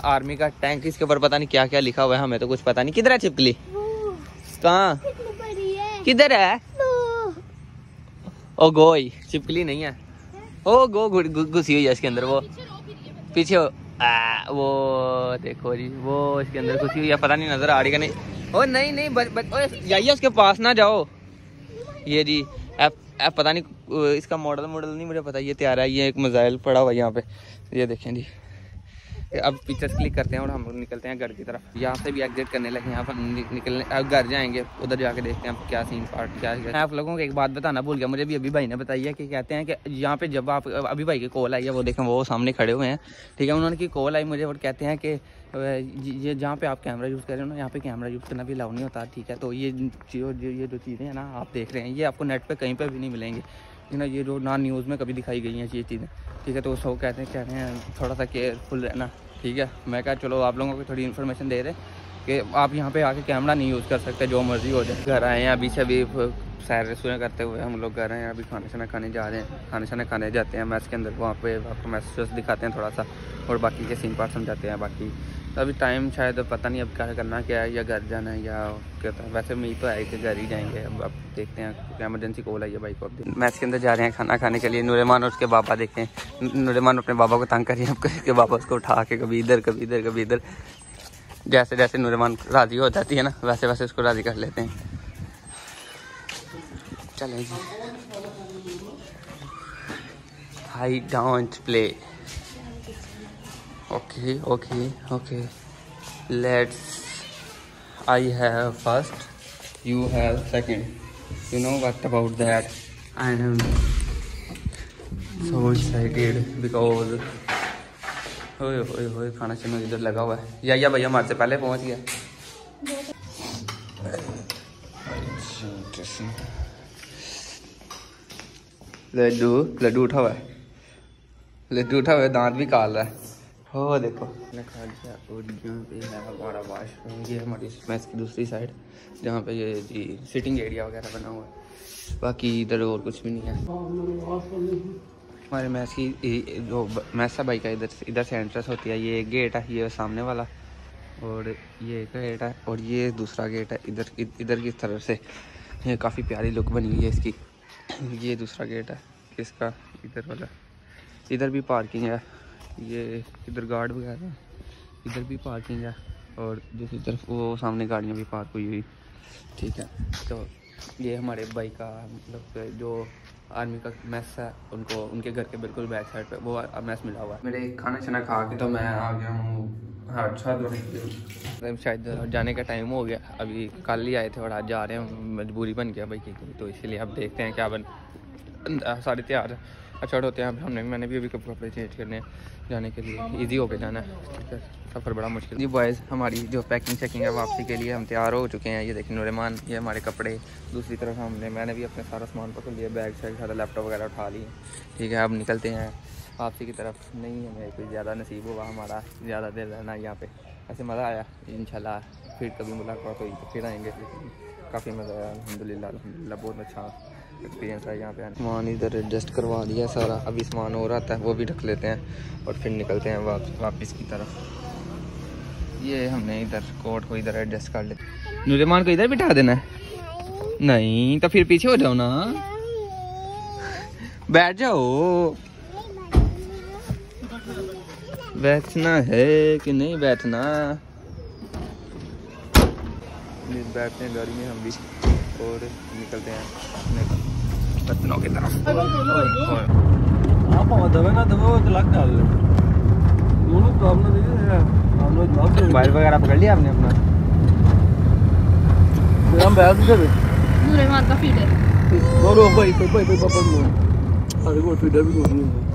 Army का tank, इसके ऊपर पता नहीं क्या क्या लिखा हुआ है, हमें तो कुछ पता नहीं। किधर है छिपकली? कहाँ? किधर है? ओ गोई, छिपकली नहीं है। ओ गो घुसी हुई है इसके अंदर, वो पीछे वो देखो जी, वो इसके अंदर घुसी हुई है, पता नहीं नजर आ रही का नहीं। ओ नहीं जाइए उसके पास ना जाओ। ये जी एफ पता नहीं इसका मॉडल नहीं मुझे पता। ये तैयार है, ये एक मिसाइल पड़ा हुआ है यहाँ पे, ये देखें जी। अब पिक्चर्स क्लिक करते हैं और हम निकलते हैं घर की तरफ। यहाँ से भी एग्जिट करने लगे, यहाँ पर निकलने अब घर जाएंगे, उधर जाके देखते हैं अब क्या सीन पार्ट क्या है। मैं आप लोगों को एक बात बताना भूल गया, मुझे भी अभी भाई ने बताई है कि कहते हैं कि यहाँ पे जब आप अभी भाई की कॉल आई है, वो देखें वो सामने खड़े हुए हैं, ठीक है, उन्होंने की कॉल आई मुझे और कहते हैं कि ये जहाँ पे आप कैमरा यूज़ कर रहे हो ना, यहाँ पे कैमरा यूज़ करना भी अलाउ नहीं होता, ठीक है। तो ये जो चीज़ें हैं ना आप देख रहे हैं, ये आपको नेट पर कहीं पर भी नहीं मिलेंगी ना, ये जो ना न्यूज़ में कभी दिखाई गई हैं ये चीज़ें, ठीक है। तो सब कहते हैं थोड़ा सा केयरफुल रहना, ठीक है। मैं कहा चलो आप लोगों को थोड़ी इन्फॉर्मेशन दे रहे कि आप यहाँ पे आके कैमरा नहीं यूज़ कर सकते, जो मर्जी हो जाए। घर आए हैं अभी से, अभी सैर सुबह करते हुए हम लोग घर आए हैं, अभी खाना खाने जा रहे हैं, खाना खाने जाते हैं मैस के अंदर, वहाँ पे आपको मैसेज दिखाते हैं थोड़ा सा और बाकी के सीन पार्ट समझाते हैं। बाकी तो अभी टाइम शायद पता नहीं अब क्या करना क्या है, या घर जाना है या क्या था। वैसे उम्मीद तो है कि घर ही जाएंगे, अब देखते हैं, एमरजेंसी कॉल आई है भाई को। अब मैस के अंदर जा रहे हैं खाना खाने के लिए। नूरमान और उसके बाबा देखें, नूरमान अपने बाबा को तंग कर रही है, उसके बाबा उसको उठा के कभी इधर कभी इधर कभी इधर, जैसे जैसे नूरमान राजी हो जाती है ना वैसे वैसे उसको राजी कर लेते हैं। चलें जी, I don't play, okay let's, I have first, you have second, you know what about that, I am so excited because ओए खाना चीना इधर लगा हुआ है। या भैया हमारे से पहले पहुंच गया। लड्डू उठा हुआ है, दांत भी काल रहा है, हो देखो। मैंने खा लिया और यहाँ पे है हमारा वाशरूम, ये हमारी मैस की दूसरी साइड जहाँ पे ये जी सिटिंग एरिया वगैरह बना हुआ है। बाकी इधर और कुछ भी नहीं है। हमारे मैस की जो मैस है भाई का इधर से एंट्रेंस होती है, ये एक गेट है, ये सामने वाला, और ये एक गेट है और ये दूसरा गेट है इधर की तरफ से। ये काफ़ी प्यारी लुक बनी हुई है इसकी। ये दूसरा गेट है इसका, इधर वाला, इधर भी पार्किंग है, ये इधर गार्ड वगैरह, इधर भी पार्किंग है और दूसरी तरफ वो सामने गाड़ियाँ भी पार्क हुई हुई, ठीक है। तो ये हमारे भाई का मतलब जो आर्मी का मैस है, उनको उनके घर के बिल्कुल बैक साइड पे वो मैस मिला हुआ है। मेरे खाना छाना खा के तो मैं आ गया हूँ अच्छा धोने के लिए, शायद जाने का टाइम हो गया। अभी कल ही आए थे और आज जा रहे हैं, मजबूरी बन गया भाई की, तो इसीलिए अब देखते हैं क्या सारे तैयार अच्छा होते हैं। अब मैंने भी अभी कपड़े चेंज करने जाने के लिए, इजी होके जाना है, ठीक है। सफ़र बड़ा मुश्किल। जी बॉयज़, हमारी जो पैकिंग चेकिंग है वापसी के लिए हम तैयार हो चुके हैं। ये देखिए नूरमान, ये हमारे कपड़े, दूसरी तरफ मैंने भी अपने सारा सामान पकड़ लिया, बैग शैग सारा लैपटॉप वगैरह उठा लिए, ठीक है। अब निकलते हैं वापसी की तरफ। नहीं हमें कुछ ज़्यादा नसीब हुआ हमारा ज़्यादा देर रहना यहाँ पे, ऐसे मज़ा आया। इंशाल्लाह फिर कभी मुलाकात हुई तो फिर आएँगे, काफ़ी मज़ा आया। अल्हम्दुलिल्लाह बहुत अच्छा एक्सपीरियंस है यहाँ पे। सामान इधर एडजस्ट करवा दिया सारा, अभी सामान और आता है वो भी रख लेते हैं और फिर निकलते हैं वापस की तरफ। ये हमने इधर कोट को इधर एडजस्ट कर लेते। नूरमान को इधर बिठा देना है? नहीं तो फिर पीछे हो जाओ ना, बैठ जाओ। बैठना है कि नहीं बैठना? बैठते हैं गाड़ी में हम भी और निकलते हैं बर्तनों की तरफ। मोबाइल वगैरह पकड़ लिया आपने अपना? नूरमान का फीडर।